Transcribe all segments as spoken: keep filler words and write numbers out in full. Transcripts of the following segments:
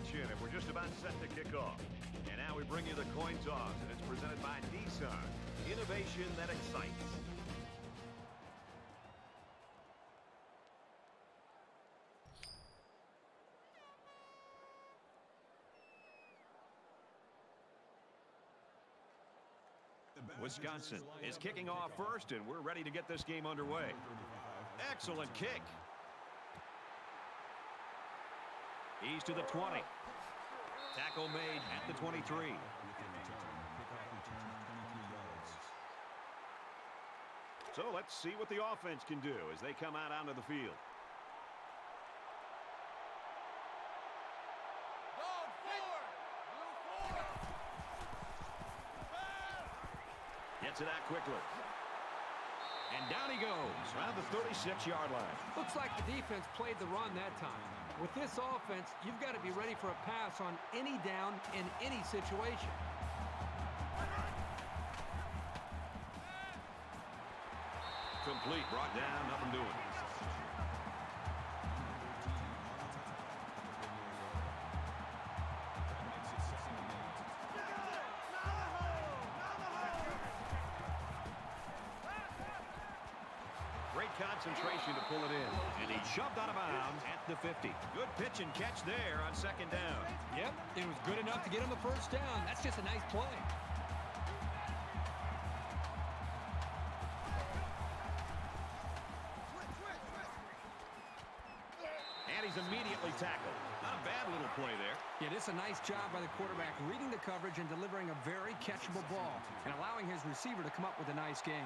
action, and we're just about set to kick off. And now we bring you the coin toss, and it's presented by Nissan. Innovation that excites. Wisconsin is kicking off first, and we're ready to get this game underway. Excellent kick. He's to the twenty. Tackle made at the twenty-three. So let's see what the offense can do as they come out onto the field. Gets it out quickly. And down he goes around the thirty-six yard line. Looks like the defense played the run that time. With this offense, you've got to be ready for a pass on any down in any situation. Complete, brought down, nothing doing. Great concentration to pull it in. And he shoved out of bounds at the fifty. Good pitch and catch there on second down. Yep, it was good enough to get him the first down. That's just a nice play. And he's immediately tackled. Not a bad little play there. Yeah, this is a nice job by the quarterback reading the coverage and delivering a very catchable ball and allowing his receiver to come up with a nice game.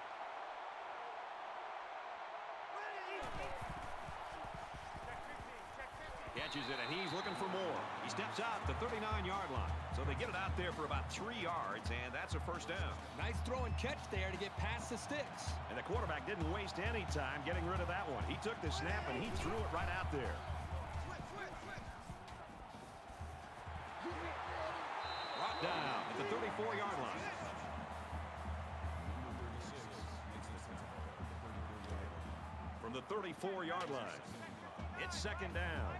Catches it, and he's looking for more. He steps out the thirty-nine yard line. So they get it out there for about three yards, and that's a first down. Nice throw and catch there to get past the sticks. And the quarterback didn't waste any time getting rid of that one. He took the snap, and he threw it right out there. Brought down at the thirty-four yard line. From the thirty-four yard line, it's second down.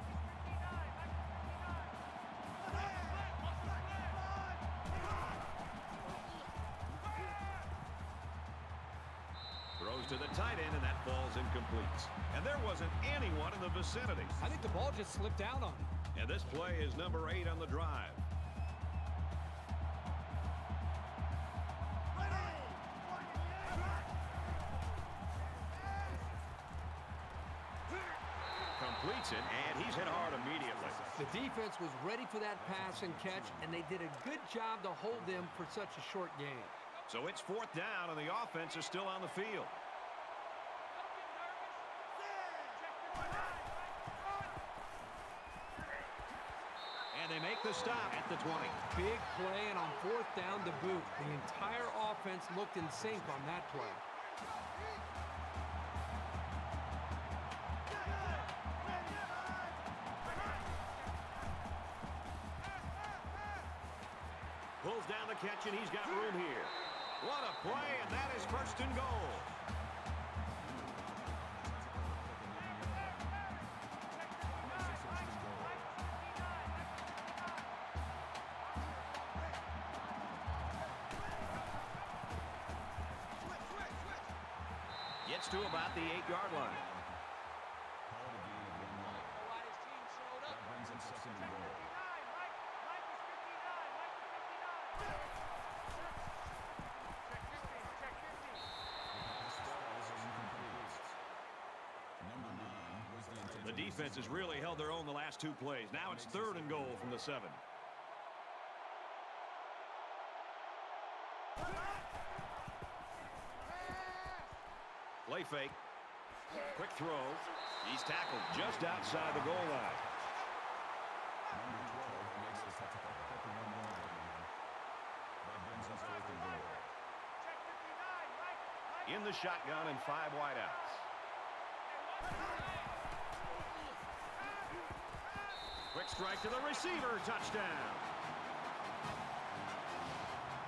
Throws to the tight end, and that ball's incomplete. And there wasn't anyone in the vicinity. I think the ball just slipped out on him. And this play is number eight on the drive. Completes it, and he's hit hard immediately. The defense was ready for that pass and catch, and they did a good job to hold them for such a short game. So it's fourth down, and the offense is still on the field. And they make the stop at the twenty. Big play, and on fourth down to boot. The entire offense looked in sync on that play. Pulls down the catch, and he's got room here. What a play, and that is first and goal. Gets to about the eight yard line. The defense has really held their own the last two plays. Now it's third and goal from the seven. Play fake. Quick throw. He's tackled just outside the goal line. In the shotgun and five wideouts. Quick strike to the receiver. Touchdown.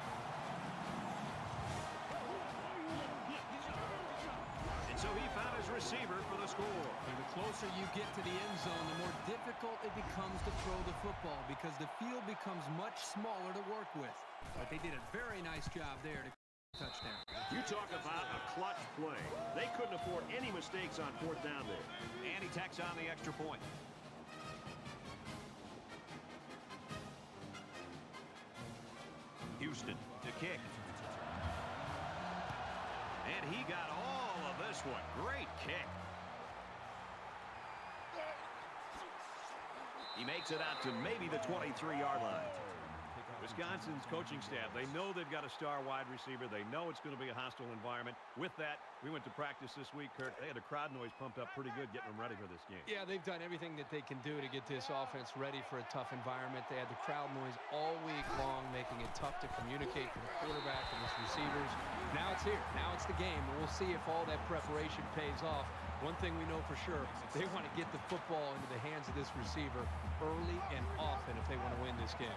And so he found his receiver for the score. And the closer you get to the end zone, the more difficult it becomes to throw the football because the field becomes much smaller to work with. But they did a very nice job there to touchdown. You talk about a clutch play. They couldn't afford any mistakes on fourth down there. And he tacks on the extra point. Houston to kick. And he got all of this one. Great kick. He makes it out to maybe the twenty-three yard line. Wisconsin's coaching staff, they know they've got a star wide receiver. They know it's going to be a hostile environment. With that, we went to practice this week, Kurt. They had the crowd noise pumped up pretty good getting them ready for this game. Yeah, they've done everything that they can do to get this offense ready for a tough environment. They had the crowd noise all week long, making it tough to communicate for the quarterback and his receivers. Now it's here. Now it's the game, and we'll see if all that preparation pays off. One thing we know for sure, they want to get the football into the hands of this receiver early and often if they want to win this game.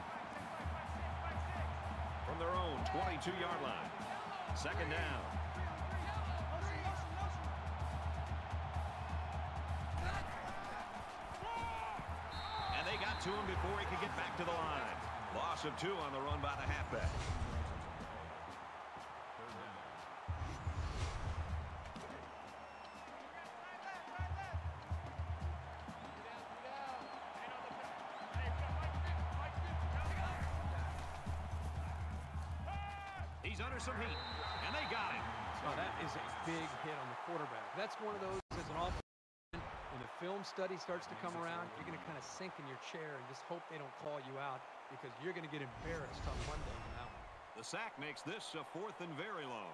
From their own twenty-two yard line. Second down. And they got to him before he could get back to the line. Loss of two on the run by the halfback. He's under some heat, and they got him. Oh, that is a big hit on the quarterback. That's one of those as an offense, when the film study starts to come around, you're going to kind of sink in your chair and just hope they don't call you out because you're going to get embarrassed on Monday on that one. The sack makes this a fourth and very long.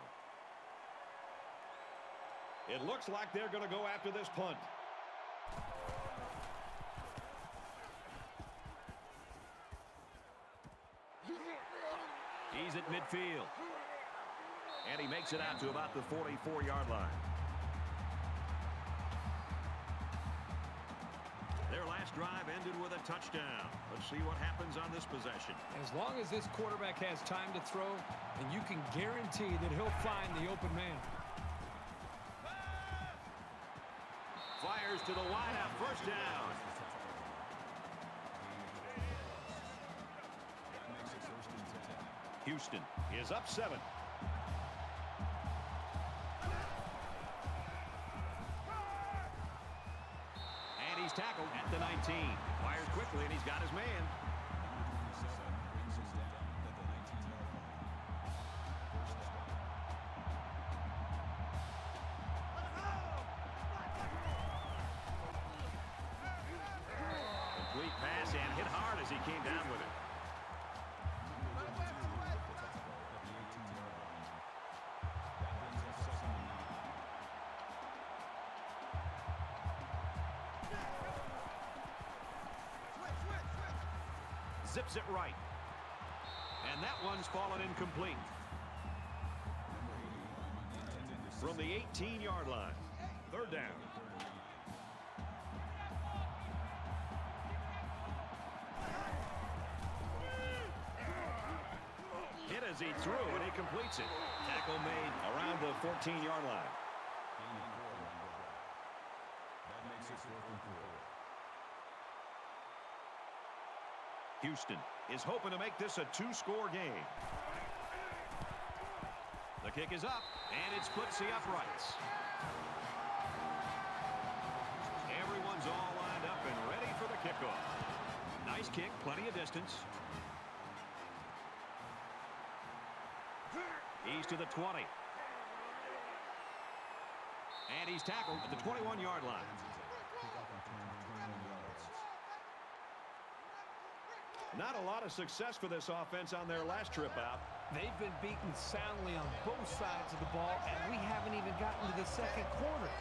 It looks like they're going to go after this punt. He's at midfield. And he makes it out to about the forty-four yard line. Their last drive ended with a touchdown. Let's see what happens on this possession. As long as this quarterback has time to throw, and you can guarantee that he'll find the open man. Fires to the wideout, first down. Houston is up seven. And he's tackled at the nineteen. Fires quickly, and he's got his man. Complete pass and hit hard as he came down with it. Zips it right. And that one's fallen incomplete. From the eighteen yard line. Third down. Hit as he threw, and he completes it. Tackle made around the fourteen yard line. That makes it fourth and four. Houston is hoping to make this a two-score game. The kick is up, and it splits the uprights. Everyone's all lined up and ready for the kickoff. Nice kick, plenty of distance. He's to the twenty. And he's tackled at the twenty-one yard line. Not a lot of success for this offense on their last trip out. They've been beaten soundly on both sides of the ball, and we haven't even gotten to the second quarter.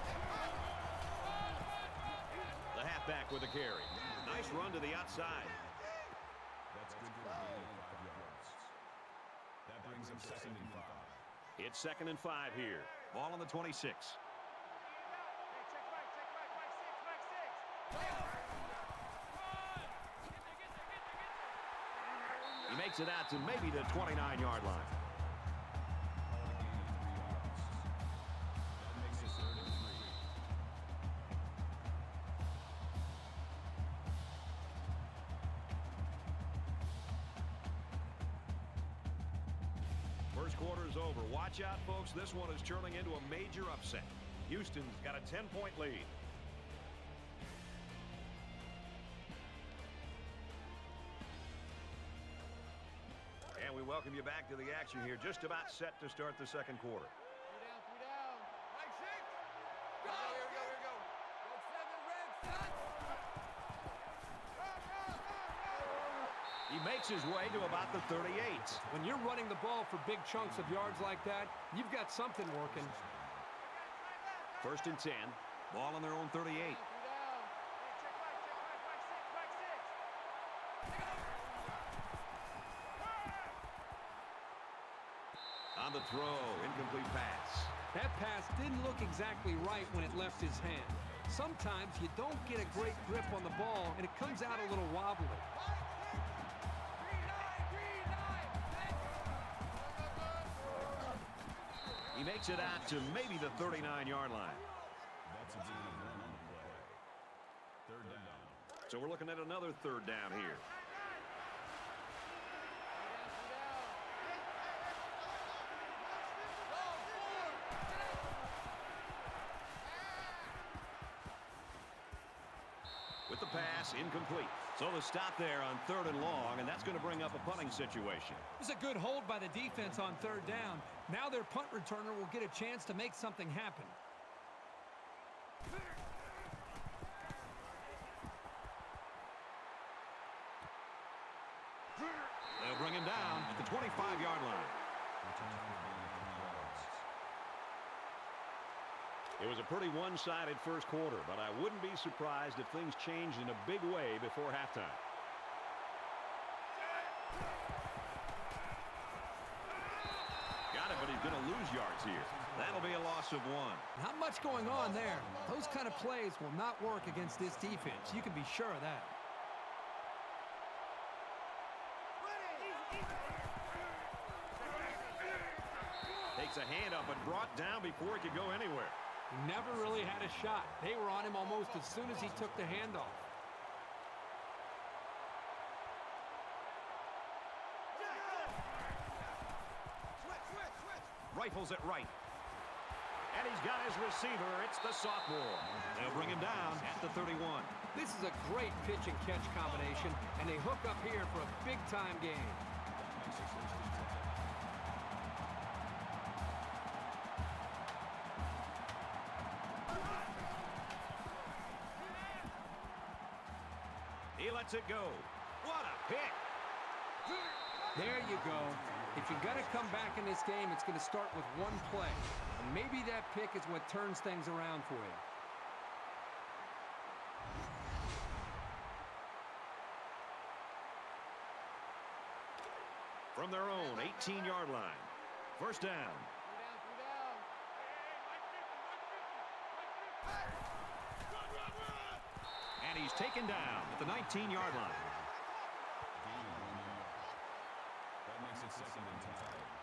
The halfback with the carry. Nice run to the outside. That's good for a gain of five yards. That brings him second and five. It's second and five here. Ball on the twenty-six. He makes it out to maybe the twenty-nine yard line. first quarter is over. Watch out, folks. This one is turning into a major upset. Houston's got a ten-point lead. And we welcome you back to the action here. Just about set to start the second quarter. Three down, three down. Mike six. Go, here we go, here we go. Red seven, red shot. He makes his way to about the thirty-eight. When you're running the ball for big chunks of yards like that, you've got something working. First and ten. Ball on their own thirty-eight. On the throw, incomplete pass. That pass didn't look exactly right when it left his hand. Sometimes you don't get a great grip on the ball, and it comes out a little wobbly. He makes it out to maybe the thirty-nine yard line. That's a gain of one on the play. Third down. So we're looking at another third down here. With the pass, incomplete. So the stop there on third and long, and that's going to bring up a punting situation. It was a good hold by the defense on third down. Now their punt returner will get a chance to make something happen. They'll bring him down at the twenty-five yard line. It was a pretty one-sided first quarter, but I wouldn't be surprised if things changed in a big way before halftime. Got it, but he's going to lose yards here. That'll be a loss of one. Not much going on there. Those kind of plays will not work against this defense. You can be sure of that. Takes a hand up and brought down before he could go anywhere. He never really had a shot. They were on him almost as soon as he took the handoff. Rifles it right. And he's got his receiver. It's the sophomore. They'll bring him down at the thirty-one. This is a great pitch and catch combination, and they hook up here for a big-time game. He lets it go. What a pick. There you go. If you're going to come back in this game, it's going to start with one play. And maybe that pick is what turns things around for you. From their own eighteen yard line. First down. And he's taken down at the nineteen yard line. That makes it second and ten.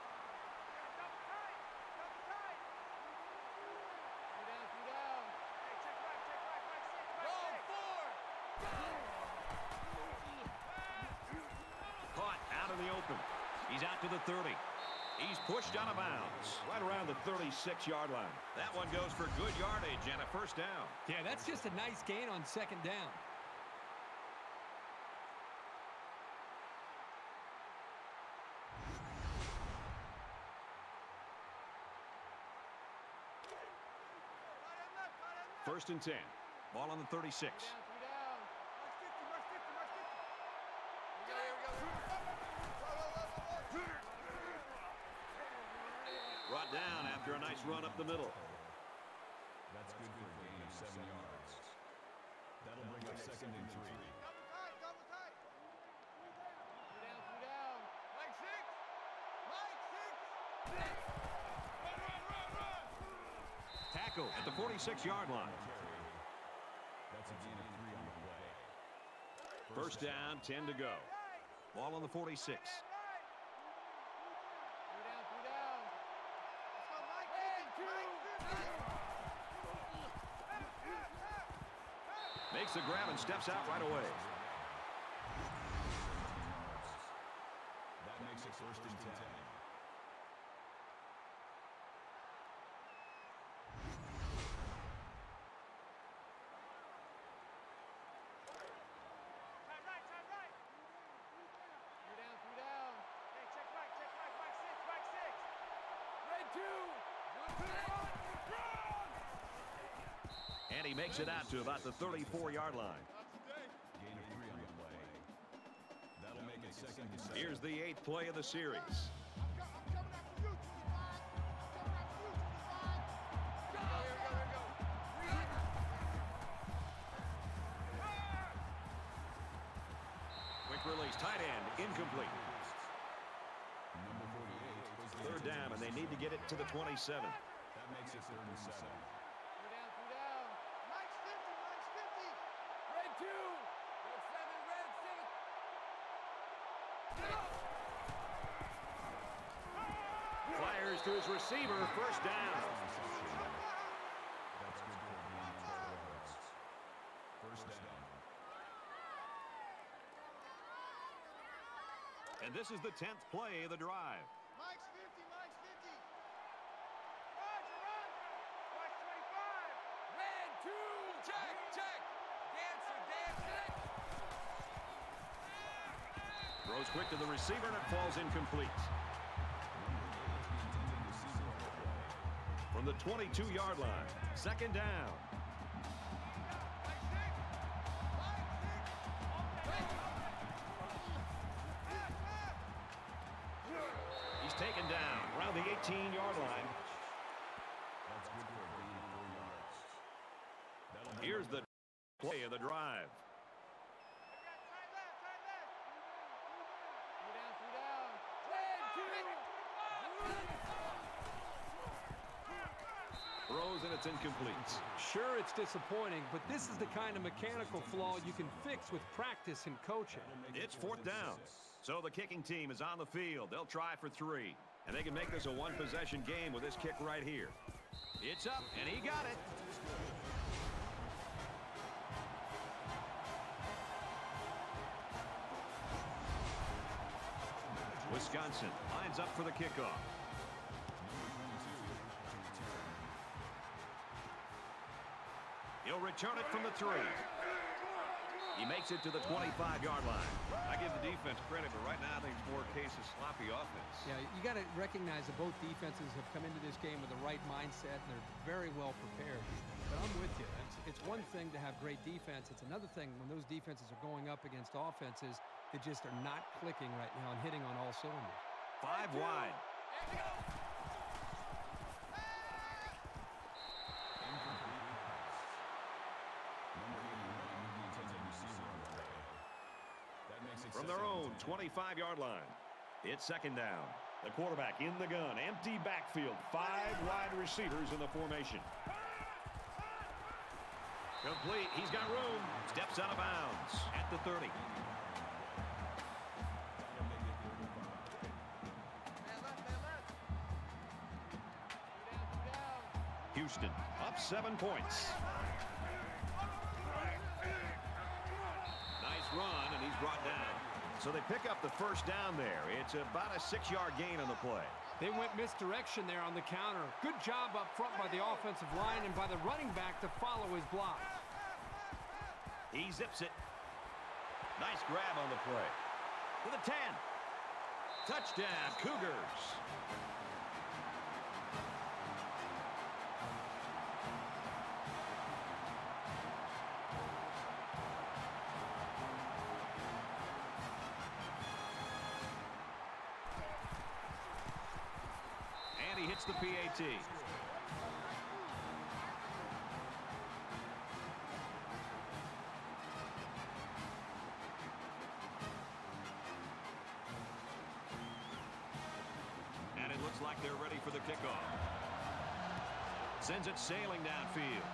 Caught out in the open. He's out to the thirty. He's pushed out of bounds right around the thirty-six yard line. That one goes for good yardage and a first down. Yeah, that's just a nice gain on second down. First and ten. Ball on the thirty-six. Brought down after a nice run up the middle. That's good for a gain of seven yards. That'll bring up second and three. Tackle at the forty-six yard line. That's a gain of three on the play. First down, ten to go. Ball on the forty-six. Makes the grab and steps out right away. That makes it first and ten. And he makes it out to about the thirty-four yard line. Gain of three on the play. That'll make it second and seven. Here's the eighth play of the series. Quick release, tight end, incomplete. Number forty-eight was the Third down, and they need to get it to the twenty-seven. That makes it third and seven. Fires to his receiver, first down. That's good for a gain of twelve yards. First down. And this is the tenth play of the drive. Mike's fifty, Mike's fifty. Roger, run. Mike's twenty-five. Red two. Check, check. Dancer, dancer. Throws quick to the receiver, and it falls incomplete. From the twenty-two yard line, second down. He's taken down around the eighteen yard line. That's good for a gain of four yards. That'll be Here's the play of the drive. Throws, and it's incomplete. Sure, it's disappointing, but this is the kind of mechanical flaw you can fix with practice and coaching. It's fourth down. So the kicking team is on the field. They'll try for three. And they can make this a one-possession game with this kick right here. It's up, and he got it. Wisconsin lines up for the kickoff. He'll return it from the three. He makes it to the twenty-five yard line. I give the defense credit, but right now I think it's more a case of sloppy offense. Yeah, you got to recognize that both defenses have come into this game with the right mindset, and they're very well prepared. But I'm with you. It's, it's one thing to have great defense. It's another thing when those defenses are going up against offenses that just are not clicking right now and hitting on all cylinders. Five wide. From their own twenty-five yard line, it's second down. The quarterback in the gun, empty backfield, five wide receivers in the formation. Complete, he's got room, steps out of bounds at the thirty. Houston up seven points. Nice run, and he's brought down. So they pick up the first down there. It's about a six yard gain on the play. They went misdirection there on the counter. Good job up front by the offensive line and by the running back to follow his block. He zips it. Nice grab on the play. To the ten. Touchdown, Cougars. And he hits the P A T. And it looks like they're ready for the kickoff. Sends it sailing downfield.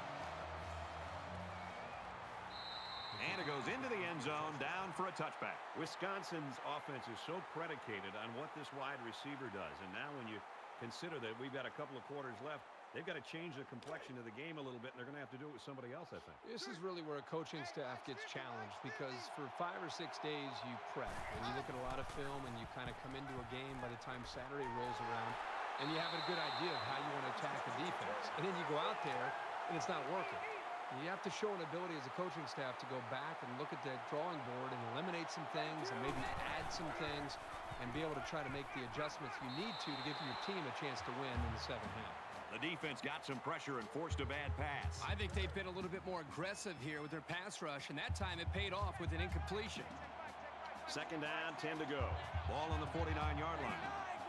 And it goes into the end zone, down for a touchback. Wisconsin's offense is so predicated on what this wide receiver does. And now when you consider that we've got a couple of quarters left, they've got to change the complexion of the game a little bit, and they're going to have to do it with somebody else, I think. This is really where a coaching staff gets challenged, because for five or six days you prep and you look at a lot of film and you kind of come into a game by the time Saturday rolls around and you have a good idea of how you want to attack the defense. And then you go out there and it's not working. You have to show an ability as a coaching staff to go back and look at the drawing board and eliminate some things and maybe add some things and be able to try to make the adjustments you need to to give your team a chance to win in the second half. The defense got some pressure and forced a bad pass. I think they've been a little bit more aggressive here with their pass rush, and that time it paid off with an incompletion. Second down, ten to go. Ball on the forty-nine-yard line.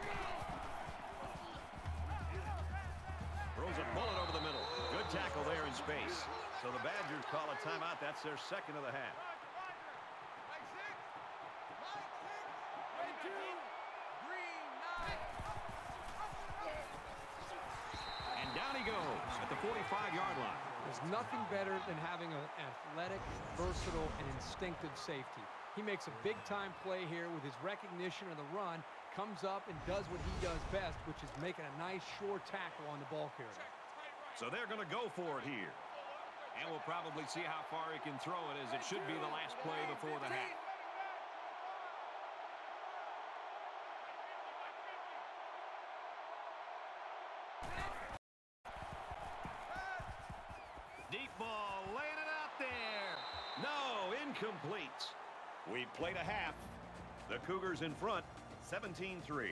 Throws a bullet over the middle. Good tackle there in space. So the Badgers call a timeout. That's their second of the half. And down he goes at the forty-five-yard line. There's nothing better than having an athletic, versatile, and instinctive safety. He makes a big-time play here with his recognition of the run, comes up and does what he does best, which is making a nice, sure tackle on the ball carrier. So they're going to go for it here. And we'll probably see how far he can throw it, as it should be the last play before the half. Deep ball, laying it out there. No, incomplete. We played a half. The Cougars in front, seventeen three.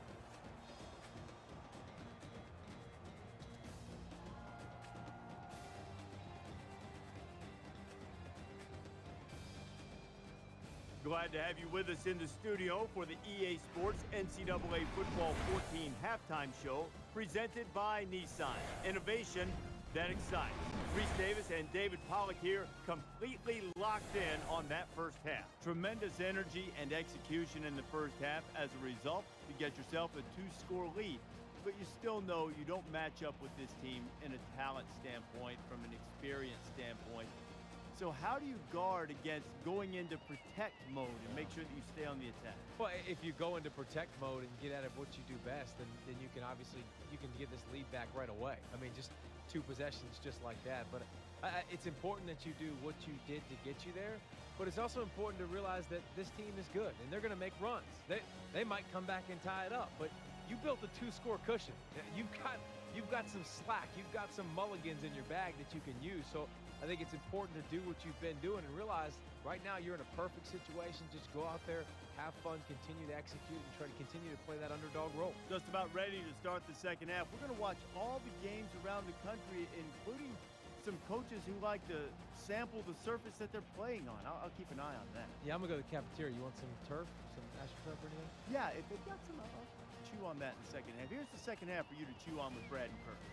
Glad to have you with us in the studio for the E A Sports N C double A Football fourteen halftime show presented by Nissan. Innovation that excites. Reese Davis and David Pollock here, completely locked in on that first half. Tremendous energy and execution in the first half. As a result, you get yourself a two-score lead. But you still know you don't match up with this team in a talent standpoint, from an experience standpoint. So how do you guard against going into protect mode and make sure that you stay on the attack? Well, if you go into protect mode and get out of what you do best, then, then you can obviously you can get this lead back right away. I mean, just two possessions just like that. But uh, it's important that you do what you did to get you there. But it's also important to realize that this team is good, and they're going to make runs. They they might come back and tie it up, but you built a two-score cushion. You've got you've got some slack. You've got some mulligans in your bag that you can use. So I think it's important to do what you've been doing and realize right now you're in a perfect situation. Just go out there, have fun, continue to execute, and try to continue to play that underdog role. Just about ready to start the second half. We're going to watch all the games around the country, including some coaches who like to sample the surface that they're playing on. I'll, I'll keep an eye on that. Yeah, I'm going to go to the cafeteria. You want some turf, some AstroTurf or anything? Yeah, if they've got some, I'll I'll chew on that in the second half. Here's the second half for you to chew on with Brad and Kirk.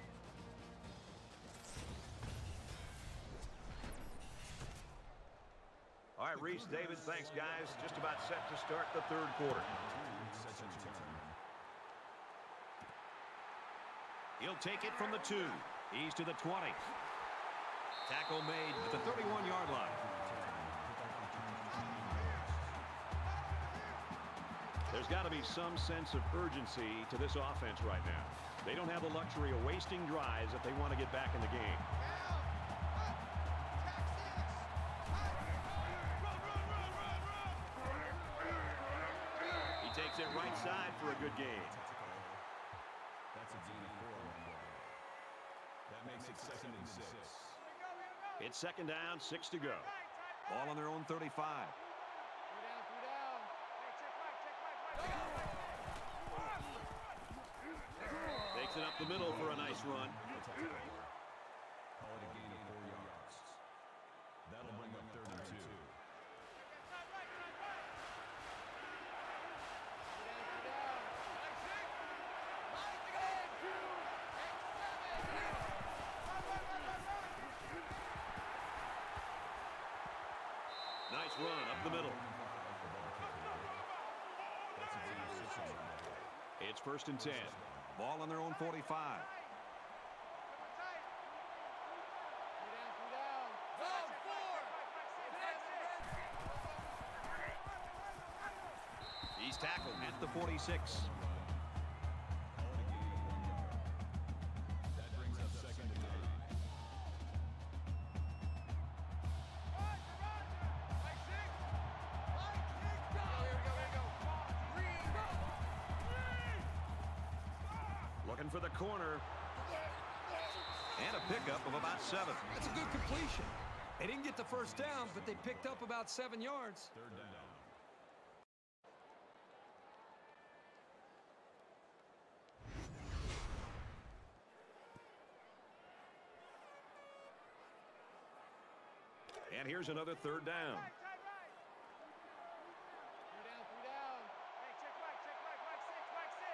All right, Reese, David, thanks, guys. Just about set to start the third quarter. He'll take it from the two. He's to the twenty. Tackle made at the thirty-one-yard line. There's got to be some sense of urgency to this offense right now. They don't have the luxury of wasting drives if they want to get back in the game. Takes it right side for a good game. That's a gain of four on the play. That makes it second and six. It's second down, six to go. Ball on their own thirty-five. Takes it up the middle for a nice run. Call it a gain of four yards. That'll bring up third and two. Nice run up the middle. It's first and ten. Ball on their own forty-five. He's tackled at the forty-six. That brings up second and nine. Looking for the corner. And a pickup of about seven. That's a good completion. They didn't get the first down, but they picked up about seven yards. Third down. And here's another third down. Three down, three down. Hey, check right, check right, right six, right six.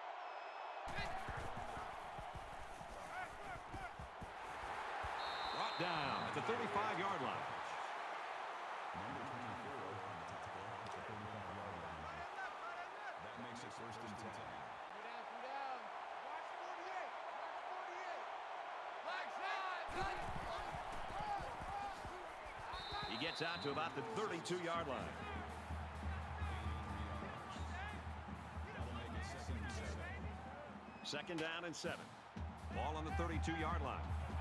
Brought down at the thirty-five yard line. Number twenty-four on the tackle at the thirty-five yard line. That makes it first and ten. Three down, three down. Watch forty-eight, watch forty-eight. Flag shot. He gets out to about the thirty-two yard line. That'll make it second and seven. Second down and seven. Ball on the thirty-two yard line.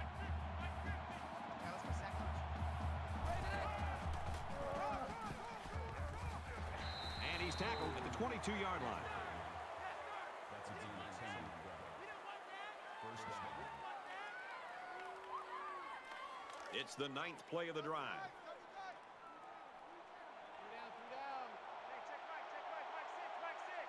And he's tackled at the twenty-two yard line. That's a gain of ten. First down. It's the ninth play of the drive. Three down, three down. Hey, check right, check right, right six, right six.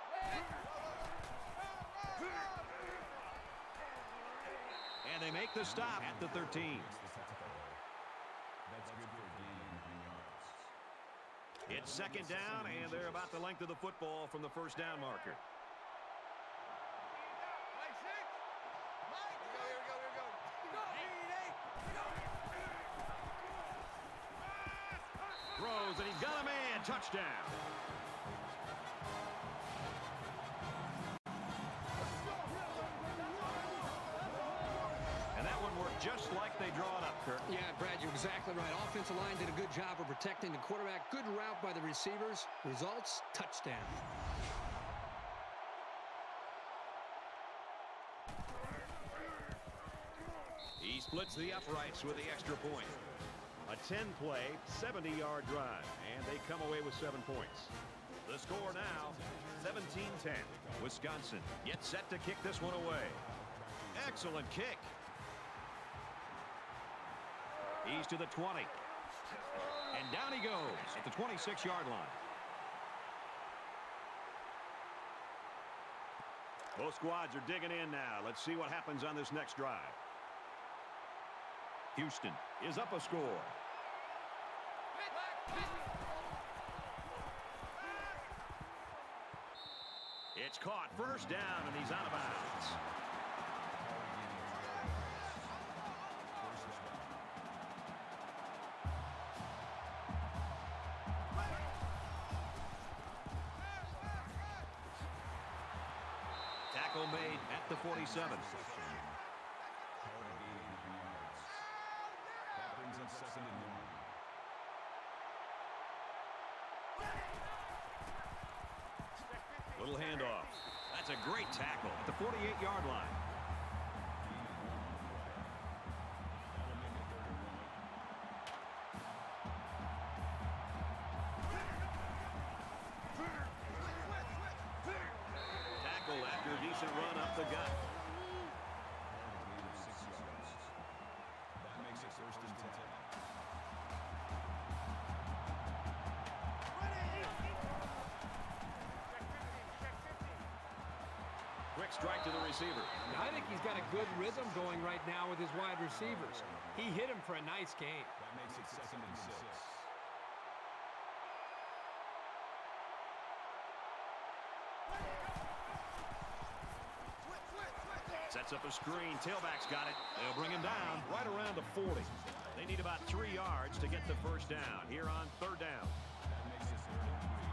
And they make the stop at the thirteen. That's good for a gain of nine yards. It's second down, and they're about the length of the football from the first down marker. Right six. Mike, here we go, here we go, here we go. Throws, and he's got a man. Touchdown. And that one worked just like they draw it up, Kirk. Yeah, Brad, you're exactly right. Offensive line did a good job of protecting the quarterback. Good route by the receivers. Results, touchdown. He splits the uprights with the extra point. A ten play, seventy yard drive, and they come away with seven points. The score now, seventeen ten. Wisconsin gets set to kick this one away. Excellent kick. He's to the twenty. And down he goes at the twenty-six yard line. Both squads are digging in now. Let's see what happens on this next drive. Houston is up a score. It's caught. First down, and he's out of bounds. Tackle made at the forty-seven. That brings up second and one. Little handoff. That's a great tackle at the forty-eight yard line. Tackle after a decent run up the gut. Six yards. That makes it first and ten. Quick strike to the receiver. I think he's got a good rhythm going right now with his wide receivers. He hit him for a nice gain. That makes it second and six. Sets up a screen. Tailback's got it. They'll bring him down right around the forty. They need about three yards to get the first down here on third down. That makes it third and three.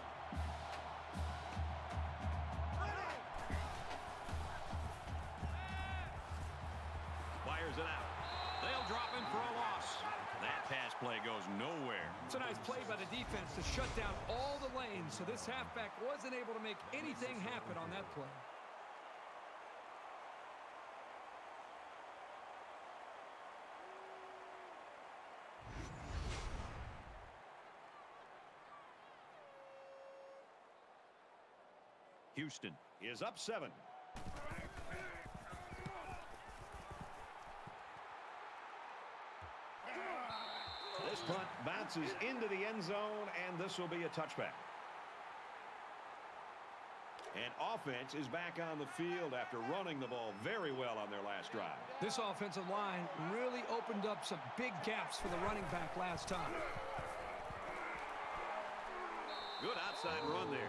Fires it out. They'll drop him for a loss. That pass play goes nowhere. It's a nice play by the defense to shut down all the lanes, so this halfback wasn't able to make anything happen on that play. Houston is up seven. bounces into the end zone, and this will be a touchback. And offense is back on the field after running the ball very well on their last drive. This offensive line really opened up some big gaps for the running back last time. Good outside run there.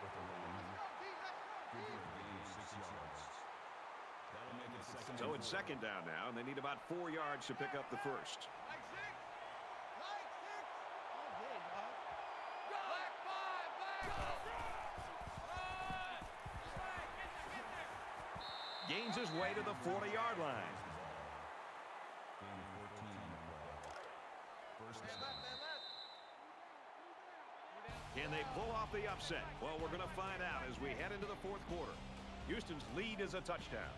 So it's second down now, and they need about four yards to pick up the first. Gains his way to the forty-yard line. Can they pull off the upset? Well, we're going to find out as we head into the fourth quarter. Houston's lead is a touchdown.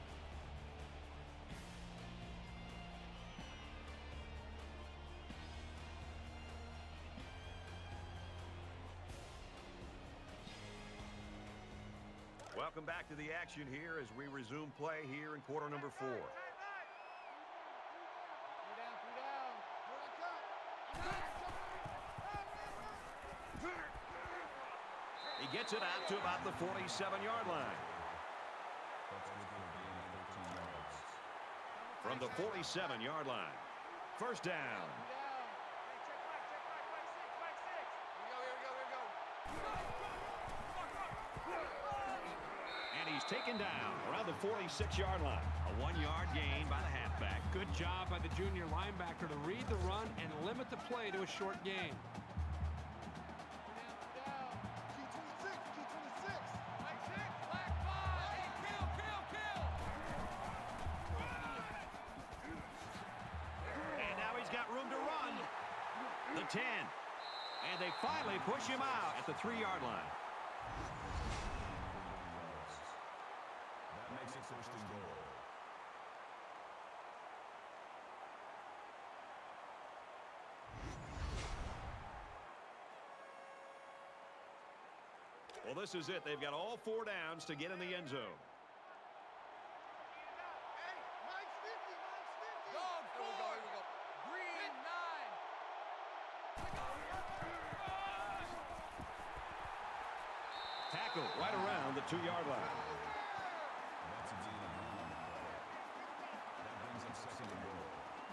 Welcome back to the action here as we resume play here in quarter number four. He gets it out to about the forty-seven-yard line. From the forty-seven-yard line. First down. He's taken down around the forty-six-yard line. A one-yard gain by the halfback. Good job by the junior linebacker to read the run and limit the play to a short gain. And now he's got room to run. The ten. And they finally push him out at the three-yard line. Makes it first and goal. Well, this is it. They've got all four downs to get in the end zone. Tackle right around the two-yard line. That's a deal. That brings up second and goal.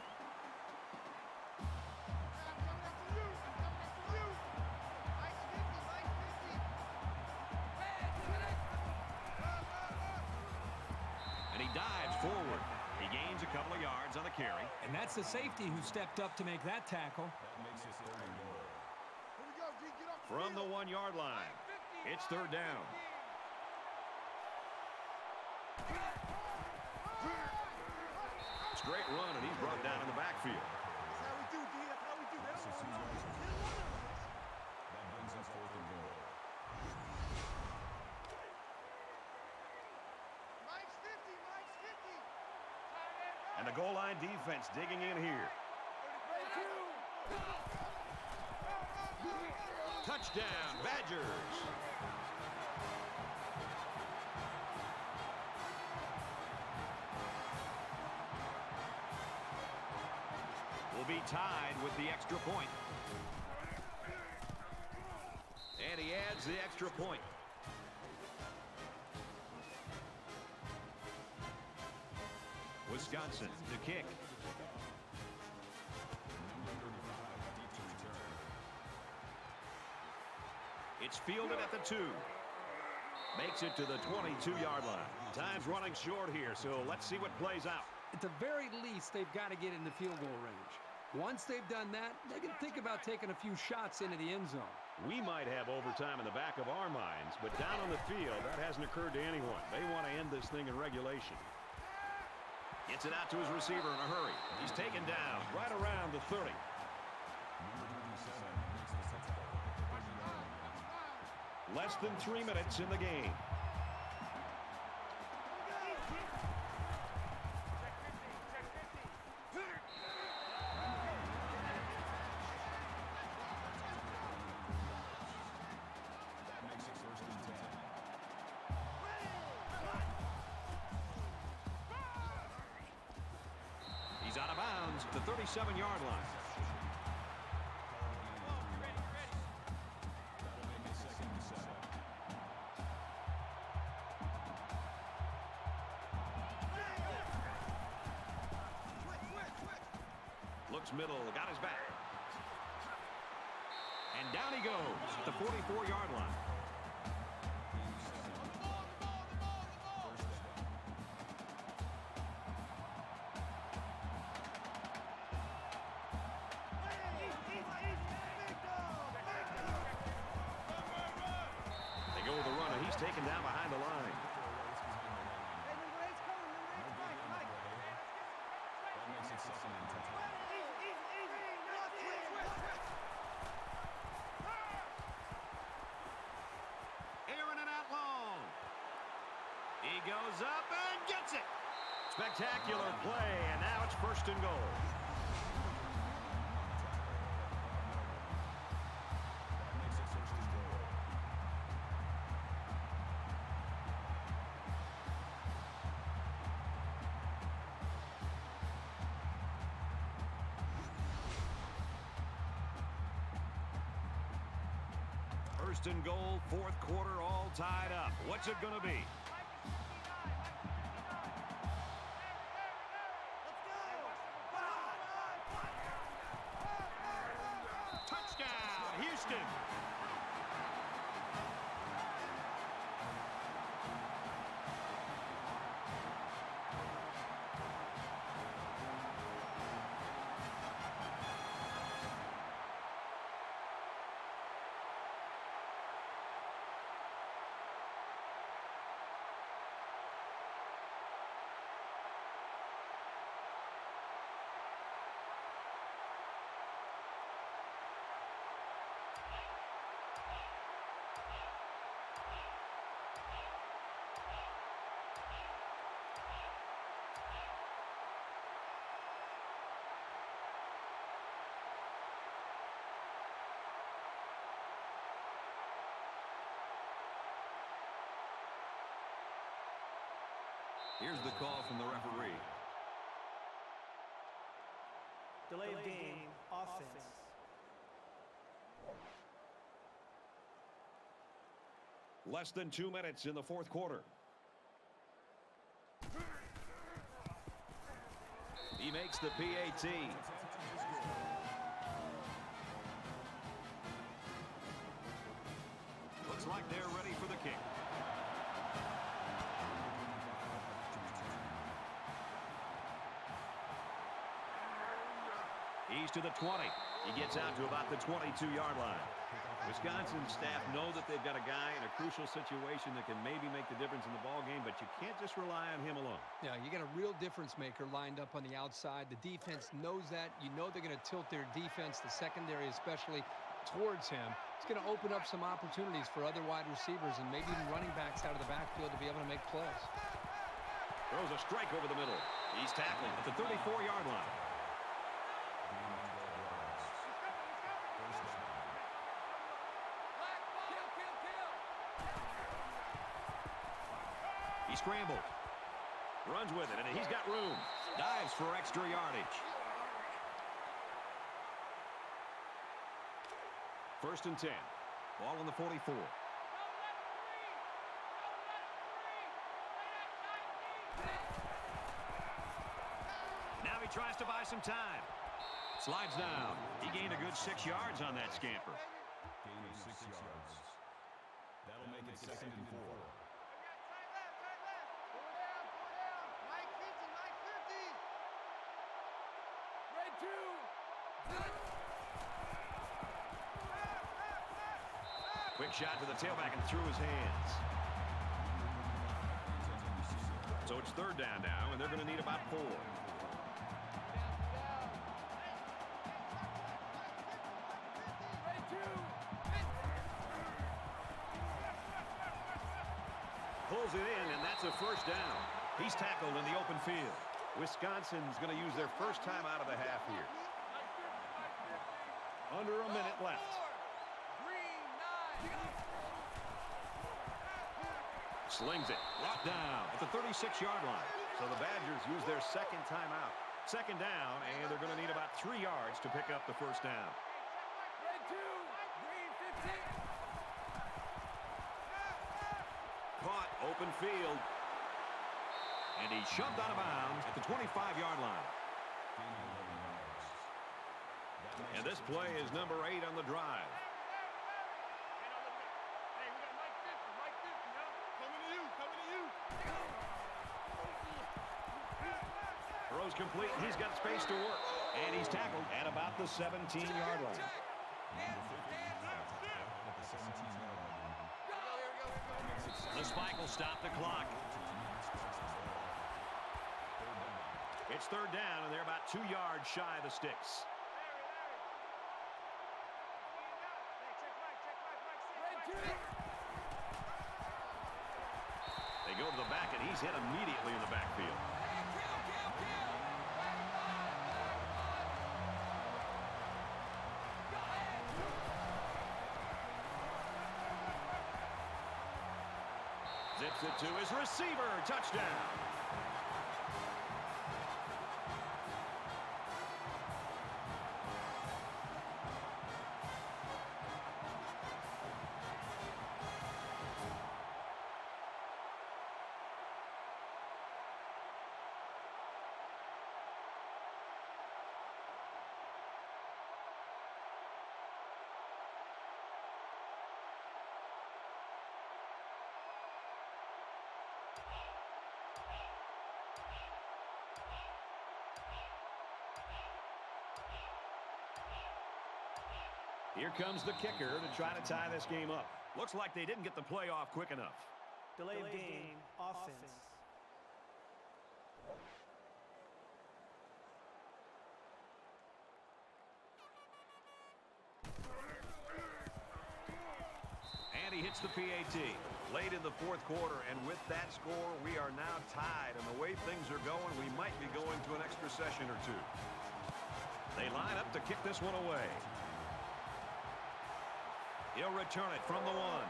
And he dives forward. He gains a couple of yards on the carry. And that's the safety who stepped up to make that tackle. That makes it third and goal. From the one-yard line, it's third down. Straight run, and he's brought down in the backfield. That's how we do, D. That's how we do. That's That's a two yards. That brings us fourth and goal. Mike's fifty, Mike's fifty. And the goal line defense digging in here. Touchdown, Badgers. Will be tied with the extra point. And he adds the extra point. Wisconsin to kick. It's fielded at the two. Makes it to the twenty-two-yard line. Time's running short here, so let's see what plays out. At the very least, they've got to get in the field goal range. Once they've done that, they can think about taking a few shots into the end zone. We might have overtime in the back of our minds, but down on the field, that hasn't occurred to anyone. They want to end this thing in regulation. Gets it out to his receiver in a hurry. He's taken down right around the thirty. Less than three minutes in the game. He's out of bounds at the thirty-seven-yard line. Looks middle. Got his back. And down he goes at the forty-four-yard line. They go with the run, and he's taken down behind the line. Aaron and out long. He goes up and gets it. Spectacular play, and now it's first and goal. First and goal, fourth quarter, all tied up. What's it going to be? Touchdown, Houston. Here's the call from the referee. Delay of game, offense. Less than two minutes in the fourth quarter. He makes the P A T. Looks like they're ready for the kick. He's to the twenty. He gets out to about the twenty-two-yard line. Wisconsin's staff know that they've got a guy in a crucial situation that can maybe make the difference in the ball game, but you can't just rely on him alone. Yeah, you got a real difference maker lined up on the outside. The defense knows that. You know they're going to tilt their defense, the secondary especially, towards him. It's going to open up some opportunities for other wide receivers and maybe even running backs out of the backfield to be able to make plays. Throws a strike over the middle. He's tackled at the thirty-four-yard line. He scrambled. Runs with it, and he's got room. Dives for extra yardage. First and ten. Ball on the forty-four. Now he tries to buy some time. Slides down. He gained a good six yards on that scamper. Gain of six yards. That'll make it second and four. Quick shot to the tailback and through his hands. So it's third down now, and they're going to need about four. Pulls it in, and that's a first down. He's tackled in the open field. Wisconsin's going to use their first time out of the half here. Under a minute left. Slings it. Brought down at the thirty-six-yard line. So the Badgers use their second timeout. Second down, and they're going to need about three yards to pick up the first down. Caught, open field. And he's shoved out of bounds at the twenty-five-yard line. And this play is number eight on the drive. Throws complete. He's got space to work. And he's tackled at about the seventeen-yard line. The spike will stop the clock. It's third down, and they're about two yards shy of the sticks. They go to the back, and he's hit immediately in the backfield. Zips it to his receiver. Touchdown. Here comes the kicker to try to tie this game up. Looks like they didn't get the play off quick enough. Delay of game, offense. And he hits the P A T. Late in the fourth quarter, and with that score, we are now tied. And the way things are going, we might be going to an extra session or two. They line up to kick this one away. He'll return it from the one.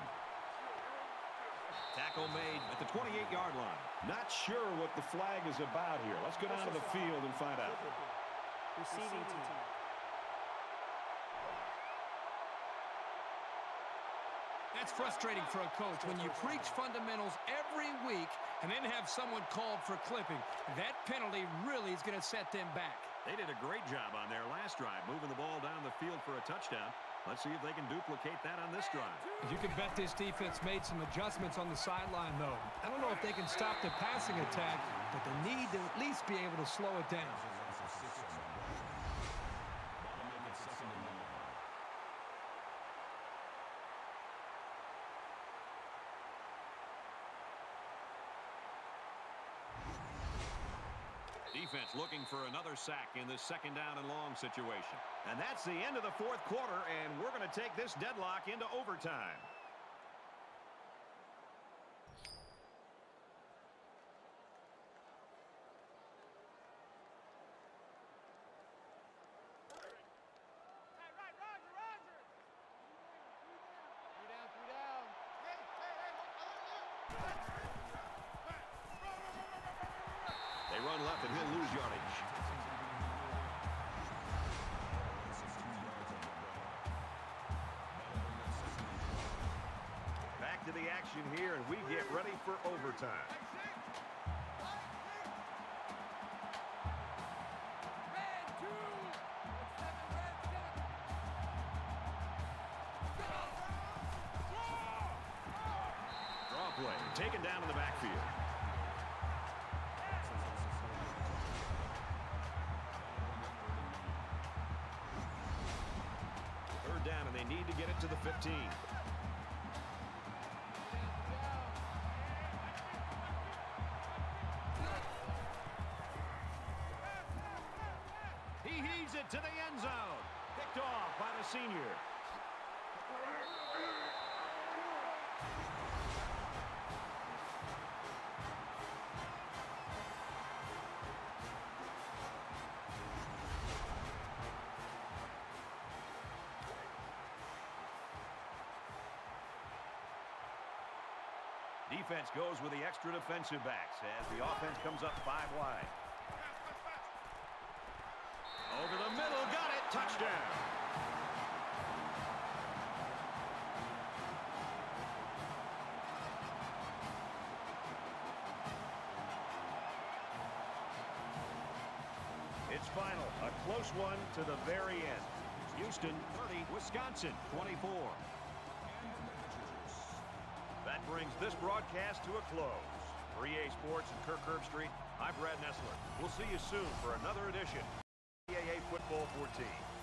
Tackle made at the twenty-eight-yard line. Not sure what the flag is about here. Let's go down to the field and find out. Receiving team. That's frustrating for a coach when you preach fundamentals every week and then have someone called for clipping. That penalty really is going to set them back. They did a great job on their last drive, moving the ball down the field for a touchdown. Let's see if they can duplicate that on this drive. You can bet this defense made some adjustments on the sideline, though. I don't know if they can stop the passing attack, but they need to at least be able to slow it down. Defense looking for another sack in this second down and long situation. And that's the end of the fourth quarter, and we're going to take this deadlock into overtime. They run left, and he'll lose yardage. Back to the action here, and we get ready for overtime. Draw play, taken down in the backfield. Down, and they need to get it to the fifteen. He heaves it to the end zone. Picked off by the senior. Defense goes with the extra defensive backs as the offense comes up five wide. Over the middle, got it, touchdown. It's final, a close one to the very end. Houston thirty, Wisconsin twenty-four. That brings this broadcast to a close. For E A Sports and Kirk Herbstreit, I'm Brad Nessler. We'll see you soon for another edition of E A A Football fourteen.